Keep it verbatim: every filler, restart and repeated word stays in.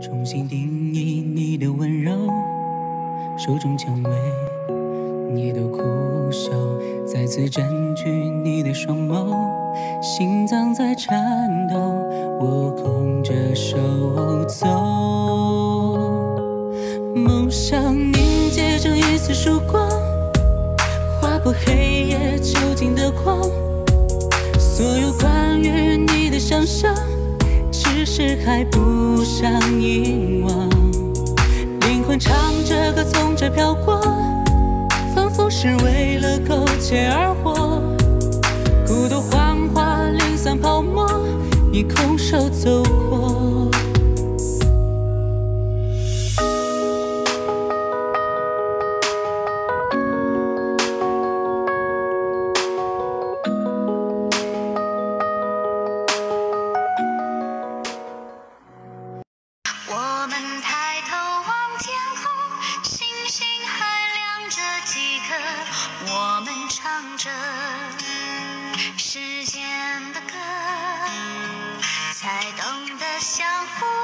重新定义你的温柔，手中蔷薇你都苦笑，再次占据你的双眸，心脏在颤抖，我空着手走，梦想凝结成一丝曙光，划破黑夜囚禁的光，所有关于你的想象只是还不想遗忘，灵魂唱着歌从这飘过，仿佛是为了苟且而活，孤独幻化零散泡沫，你空手走过。 我们抬头望天空，星星还亮着几颗，我们唱着时间的歌，才懂得相互